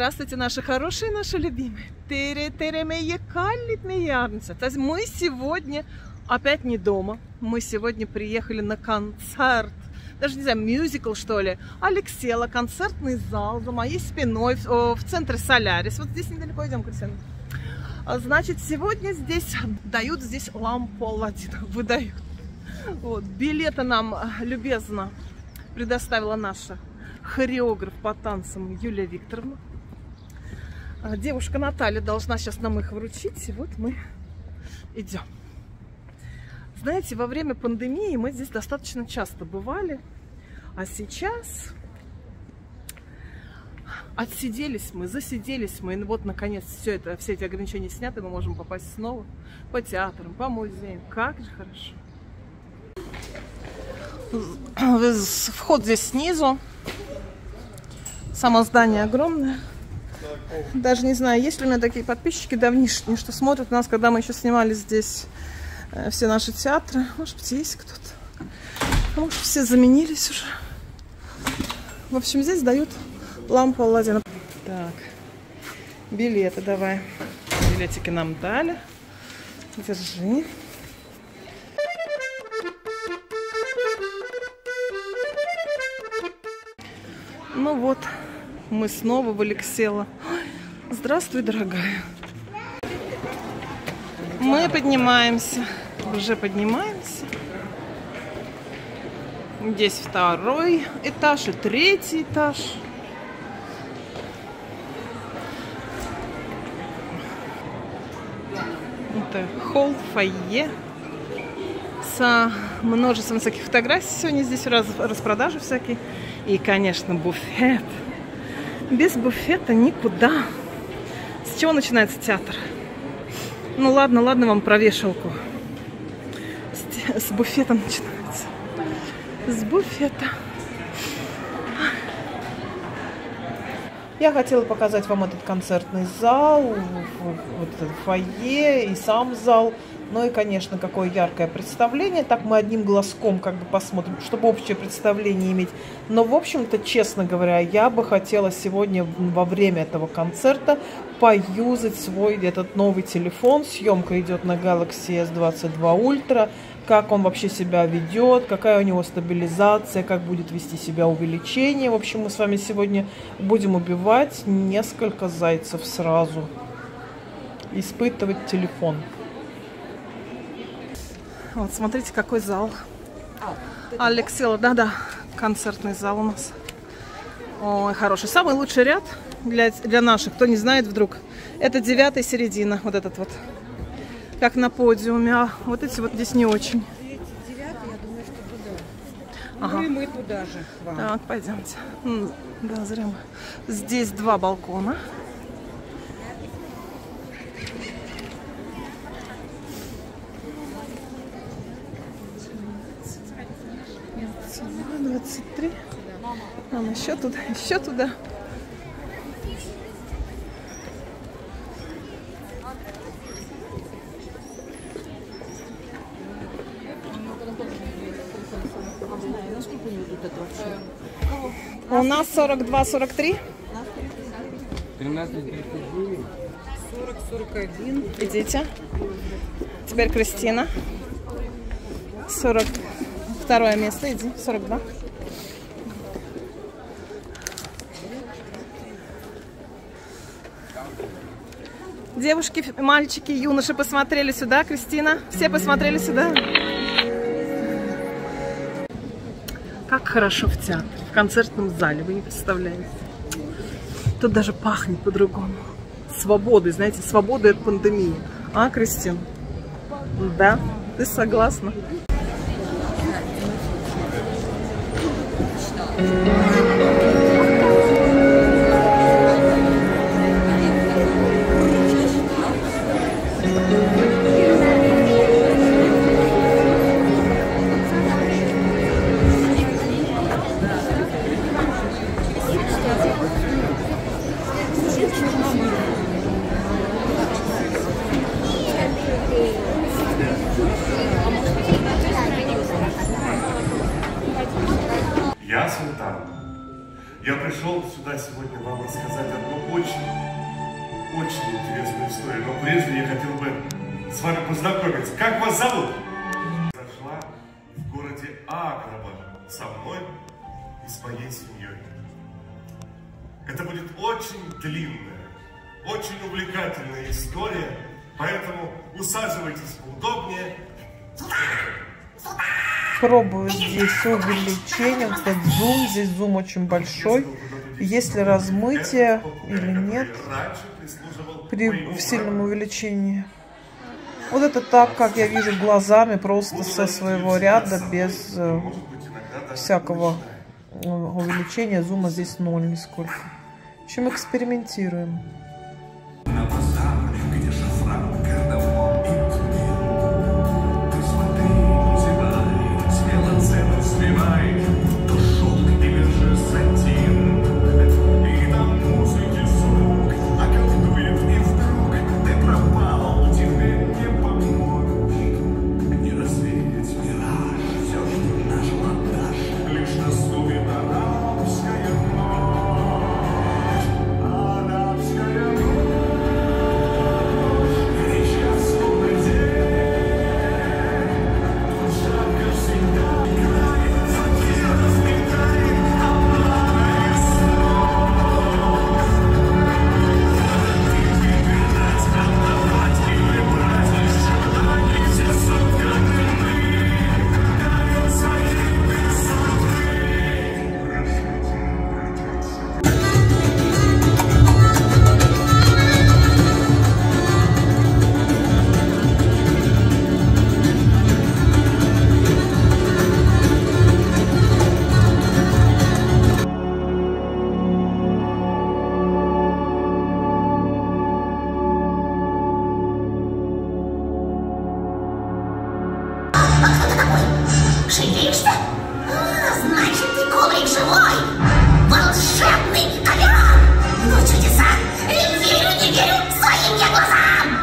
Здравствуйте, наши хорошие, наши любимые. Мы сегодня опять не дома. Мы сегодня приехали на концерт. Даже не знаю, мюзикл, что ли. Алексела, концертный зал за моей спиной в центре Солярис. Вот здесь недалеко идем, Кристина. Значит, сегодня здесь дают лампу Аладдина. Выдают. Вот. Билеты нам любезно предоставила наша хореограф по танцам Юлия Викторовна. Девушка Наталья должна сейчас нам их вручить. И вот мы идем. Знаете, во время пандемии мы здесь достаточно часто бывали. А сейчас отсиделись мы, засиделись мы. И вот, наконец, все эти ограничения сняты. Мы можем попасть снова по театрам, по музеям. Как же хорошо. Вход здесь снизу. Само здание огромное. Даже не знаю, есть ли у меня такие подписчики давнишние, что смотрят нас, когда мы еще снимали здесь все наши театры. Может быть, есть кто-то. А может, все заменились уже. В общем, здесь дают лампу Аладдина. Так, билеты давай. Билетики нам дали. Держи. Ну вот, мы снова в Алексела. Здравствуй, дорогая. Мы поднимаемся. Уже поднимаемся. Здесь второй этаж и третий этаж. Это холл, фойе. С множеством всяких фотографий. Сегодня здесь распродажи всякие. И, конечно, буфет. Без буфета никуда. С чего начинается театр? Ну ладно вам про вешалку. С буфета начинается. С буфета. Я хотела показать вам этот концертный зал, вот это фойе и сам зал. Ну и, конечно, какое яркое представление. Так мы одним глазком как бы посмотрим, чтобы общее представление иметь. Но, в общем-то, честно говоря, я бы хотела сегодня во время этого концерта поюзать свой этот новый телефон. Съемка идет на Galaxy S22 Ultra. Как он вообще себя ведет, какая у него стабилизация, как будет вести себя увеличение. В общем, мы с вами сегодня будем убивать несколько зайцев сразу. Испытывать телефон. Вот, смотрите, какой зал. Алексела, да, концертный зал у нас. Ой, хороший. Самый лучший ряд для наших, кто не знает вдруг, это 9-я середина, вот этот вот. Как на подиуме, а вот эти вот здесь не очень. 9-й, я думаю, что туда. Ага. Ну и мы туда же. Вам. Так, пойдемте. Да, зря мы. Здесь 2 балкона. — 23. Мама, еще туда, еще туда. У нас 42-43. 13-39. 40-41. Идите. Теперь Кристина. 42 место. Иди. 42. Девушки, мальчики, юноши посмотрели сюда. Кристина. Все посмотрели сюда. Как хорошо в театре, в концертном зале, вы не представляете. Тут даже пахнет по-другому. Свободой, знаете, свободой от пандемии. А, Кристина? Да, ты согласна? Я султан. Я пришел сюда сегодня вам рассказать одну очень интересную историю. Но прежде я хотел бы с вами познакомиться. Как вас зовут? Зашла в городе Акроба со мной и с моей семьей. Это будет очень длинная, очень увлекательная история, поэтому усаживайтесь поудобнее. Пробую здесь увеличение, кстати, зум, здесь зум очень большой. Есть ли размытие или нет при сильном увеличении? Вот это так, как я вижу глазами, просто со своего ряда, без всякого увеличения. Зума здесь 0 нисколько. В общем, экспериментируем. Шевелишься? Значит, ты коврик живой! Волшебный ковер! Ну, чудеса! Верю, не верю своим я глазам!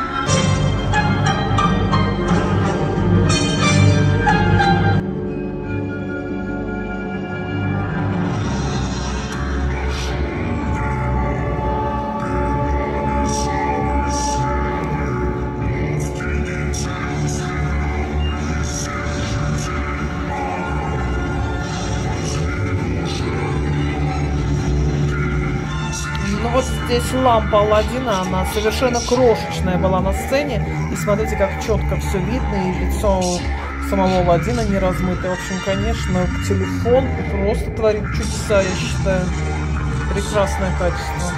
Ну вот здесь лампа Аладдина, она совершенно крошечная была на сцене. И смотрите, как четко все видно, и лицо самого Аладдина не размытое. В общем, конечно, телефон просто творит чудеса, я считаю. Прекрасное качество.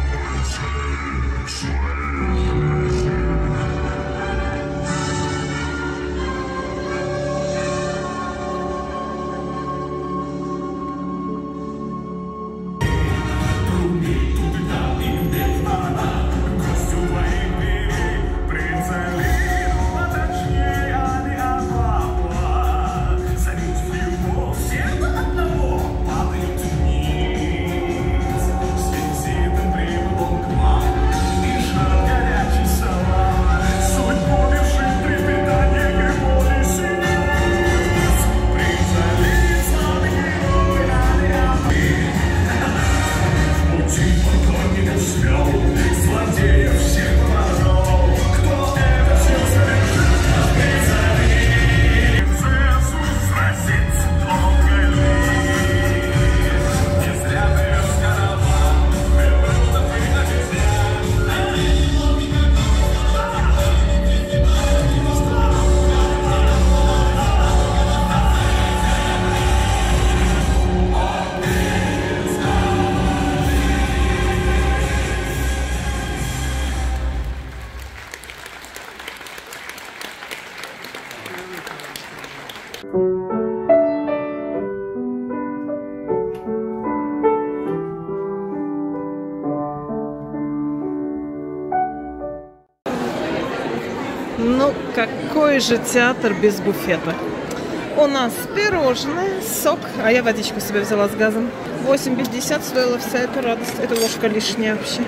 Ну, какой же театр без буфета? У нас пирожное, сок, а я водичку себе взяла с газом. 8,50 стоила вся эта радость. Это ложка лишняя вообще.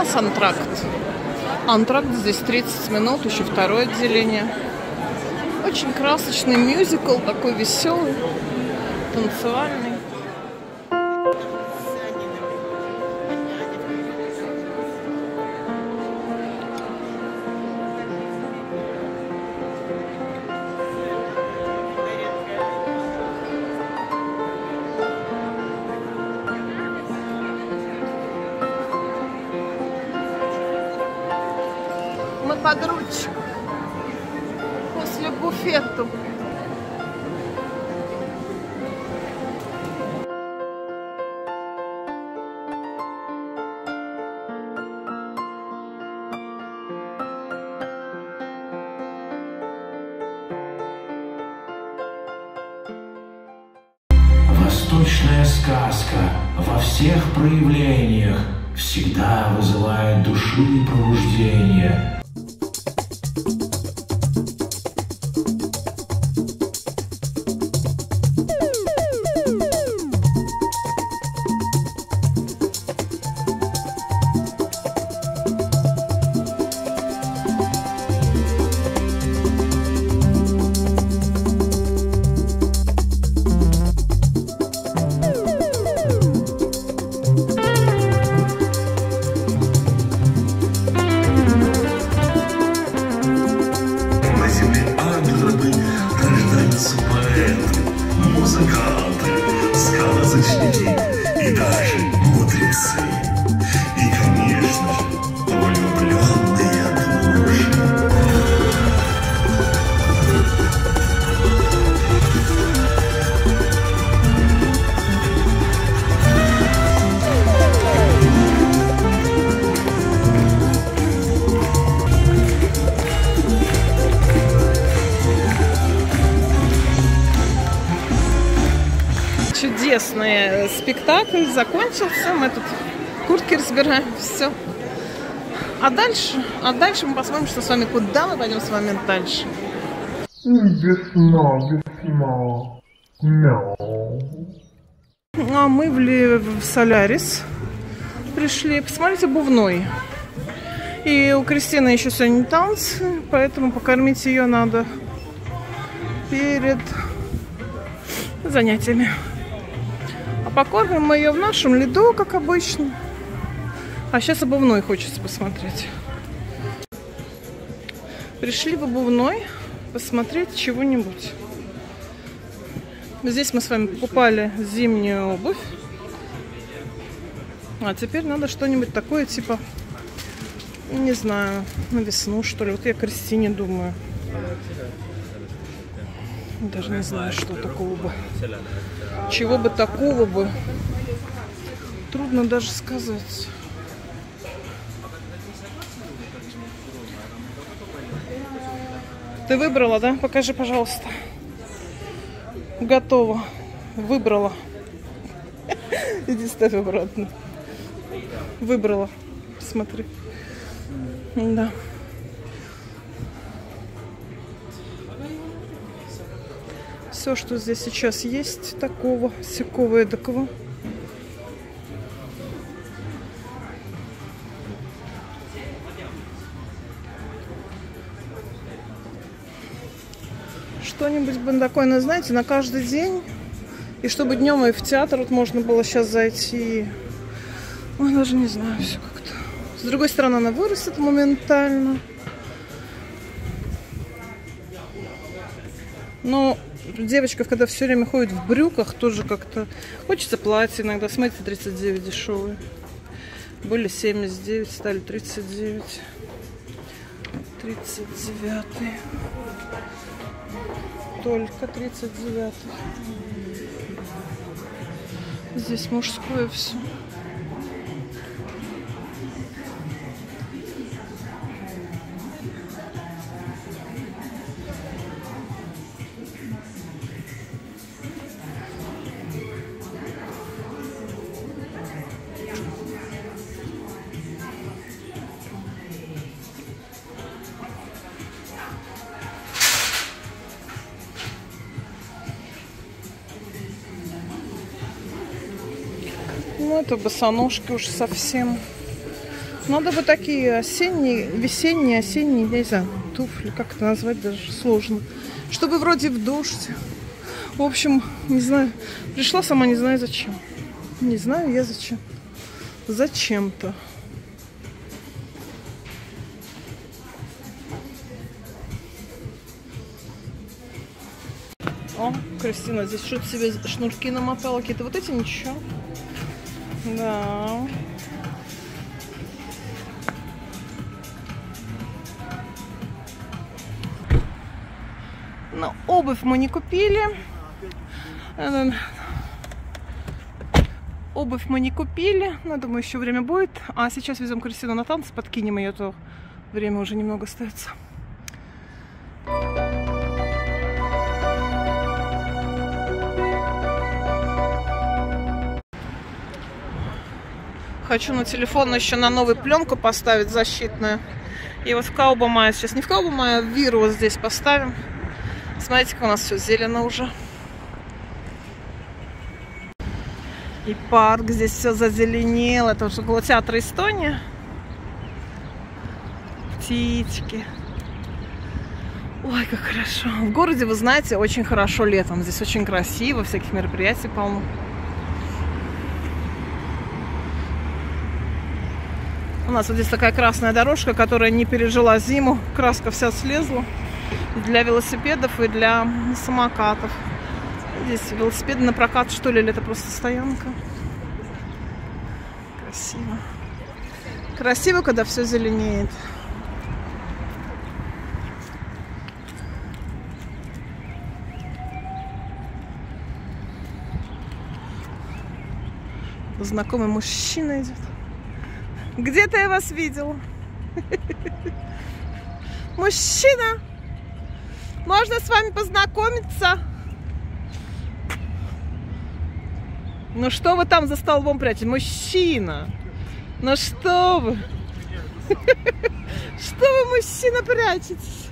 называется «Антракт». «Антракт», здесь 30 минут, еще второе отделение. Очень красочный мюзикл, такой веселый, танцевальный. Мы под ручку после буфета. Восточная сказка во всех проявлениях всегда вызывает души и пробуждение. Музыканты, сказочники и даже мудрецы. И, конечно же, влюбленные души. Чудесный спектакль закончился. Мы тут куртки разбираем. Все. А дальше мы посмотрим, что с вами, куда мы пойдем с вами дальше. Весна. А мы в Солярис пришли. Посмотрите, обувной. И у Кристины еще сегодня танцы, поэтому покормить ее надо перед занятиями. А покормим мы ее в нашем Лиду, как обычно. А сейчас обувной хочется посмотреть. Пришли в обувной посмотреть чего-нибудь. Здесь мы с вами покупали зимнюю обувь. А теперь надо что-нибудь такое, типа, не знаю, на весну, что ли. Вот я Кристине думаю. Даже не знаю, что такого бы. Чего бы такого бы. Трудно даже сказать. Ты выбрала, да? Покажи, пожалуйста. Готово. Выбрала. Иди ставь обратно. Выбрала. Смотри. Да. Все, что здесь сейчас есть, такого, сякого, эдакого. Что-нибудь бы такое, ну, знаете, на каждый день. И чтобы днем и в театр вот можно было сейчас зайти. Ой, даже не знаю, все как-то. С другой стороны, она вырастет моментально. Но девочка, когда все время ходит в брюках, тоже как-то хочется платье иногда. Смотрите, 39 дешевые. Были 79, стали 39. 39. Только 39. Здесь мужское все. Ну, это босоножки уж совсем. Надо бы такие осенние, весенние, осенние, я не знаю, туфли, как это назвать, даже сложно. Чтобы вроде в дождь. В общем, не знаю. Пришла сама, не знаю зачем. Не знаю я зачем. Зачем-то. О, Кристина здесь что-то себе шнурки намотала. Какие-то вот эти ничего. Да. Но обувь мы не купили. Обувь мы не купили. Но, думаю, еще время будет. А сейчас везем Кристину на танцы, подкинем ее, то время уже немного остается. Хочу на телефон еще на новую пленку поставить защитную. И вот в Каубамае, сейчас не в Каубамае, а в Виру вот здесь поставим. Смотрите, как у нас все зелено уже. И парк здесь все зазеленел. Это уже около театра Эстония. Птички. Ой, как хорошо. В городе, вы знаете, очень хорошо летом. Здесь очень красиво, всяких мероприятий полно. У нас вот здесь такая красная дорожка, которая не пережила зиму. Краска вся слезла. Для велосипедов и для самокатов. Здесь велосипеды на прокат, что ли, или это просто стоянка? Красиво. Красиво, когда все зеленеет. Знакомый мужчина идет. Где-то я вас видела. Мужчина! Можно с вами познакомиться? Ну что вы там за столбом прячете? Мужчина! Ну что вы? Что вы, мужчина, прячетесь?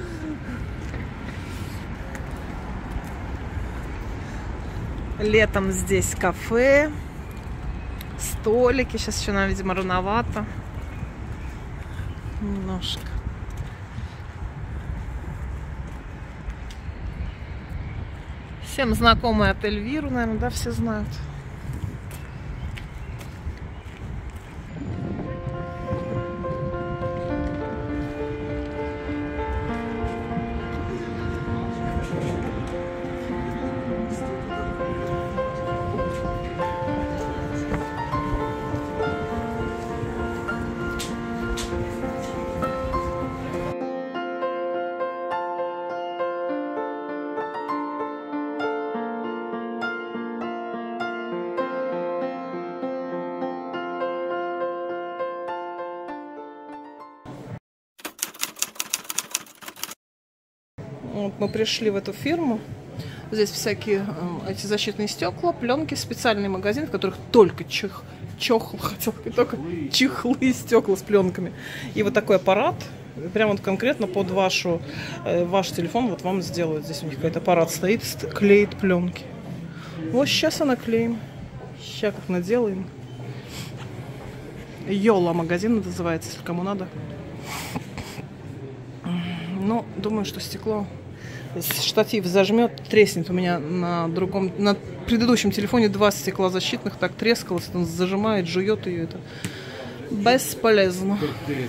Летом здесь кафе, столики. Сейчас еще нам, видимо, рановато. Немножко. Всем знакомый отель Виру, наверное, да, все знают. Вот мы пришли в эту фирму. Здесь всякие эти защитные стекла, пленки, специальный магазин, в которых только чехлы, хотел сказать, только чехлы и стекла с пленками. И вот такой аппарат, прямо вот конкретно под ваш телефон вот вам сделают. Здесь у них какой-то аппарат стоит, клеит пленки. Вот сейчас наклеим. Сейчас как наделаем. Йола магазин называется, если кому надо. Ну, думаю, что стекло, если штатив зажмет, треснет. У меня на предыдущем телефоне 2 стекла защитных так трескалось, он зажимает, жует ее, это бесполезно.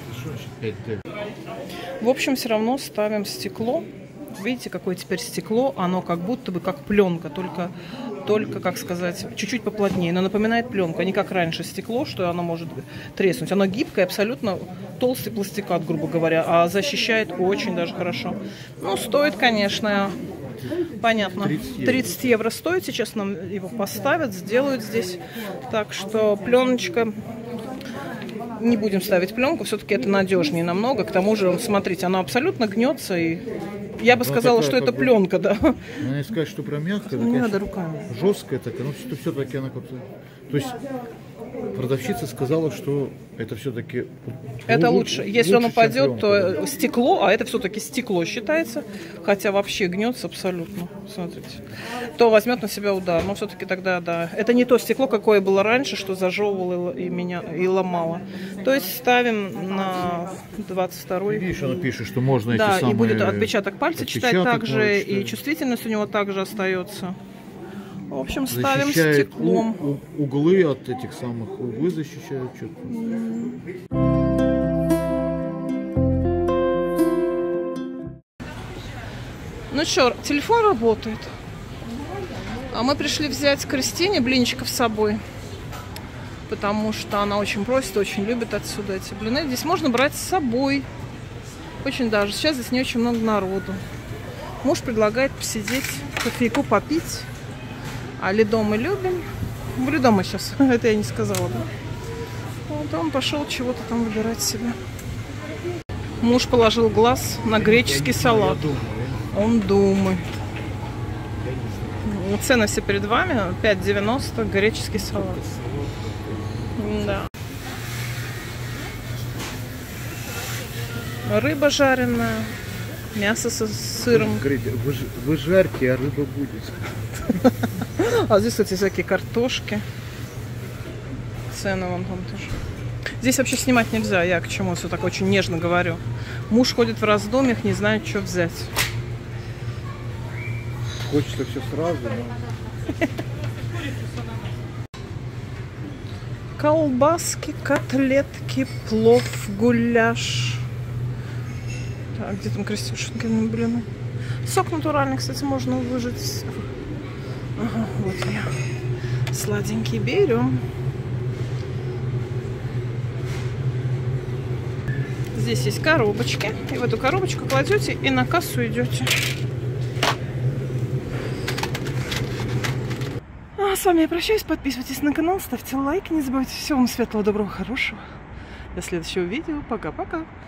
В общем, все равно ставим стекло. Видите, какое теперь стекло, оно как будто бы как пленка, только, как сказать, чуть-чуть поплотнее, но напоминает пленку, а не как раньше стекло, что оно может треснуть. Оно гибкое, абсолютно толстый пластикат, грубо говоря, а защищает очень даже хорошо. Ну, стоит, конечно, понятно, 30 евро стоит, сейчас нам его поставят, сделают здесь, так что пленочка... Не будем ставить пленку, все-таки это надежнее намного. К тому же, смотрите, она абсолютно гнется. И я бы сказала, что это пленка, да. Ну, если сказать, что прям мягкая, не надо руками. Жесткая такая, но все-таки она как-то... То есть продавщица сказала, что это все-таки... Это лучше. Если он упадет, чем то стекло, а это все-таки стекло считается, хотя вообще гнется абсолютно. Смотрите. То возьмет на себя удар, но все-таки тогда, да. Это не то стекло, какое было раньше, что зажевывало и меня и ломало. То есть ставим на 22-й. Видишь, она пишет, что можно эти Да, самые... и будет отпечаток пальца читать также, можно и читать. чувствительность у него также остается. В общем, ставим Защищает стеклом. углы от этих самых, углы защищают что-то. Ну что, телефон работает. А мы пришли взять Кристине блинчиков с собой. Потому что она очень просит, очень любит отсюда эти блины. Здесь можно брать с собой. Очень даже. Сейчас здесь не очень много народу. Муж предлагает посидеть, кофейку попить. А ледо мы любим. Ледо мы сейчас, это я не сказала, да? Вот он пошел чего-то там выбирать себе. Муж положил глаз на греческий салат. Он думает. Цены все перед вами. 5,90 греческий салат. Да. Рыба жареная. Мясо со сыром. Вы жарьте, а рыба будет. А здесь, кстати, всякие картошки. Цены вон там тоже. Здесь вообще снимать нельзя. Я к чему все так очень нежно говорю. Муж ходит в раздумьях, не знает, что взять. Хочется все сразу, но... Колбаски, котлетки, плов, гуляш. Так, где там Крестюшенькины блины? Сок натуральный, кстати, можно выжать. Ага, вот я. Сладенький берем. Здесь есть коробочки. И в эту коробочку кладете и на кассу идете. А с вами я прощаюсь. Подписывайтесь на канал, ставьте лайк. Не забывайте. Всего вам светлого, доброго, хорошего. До следующего видео. Пока-пока.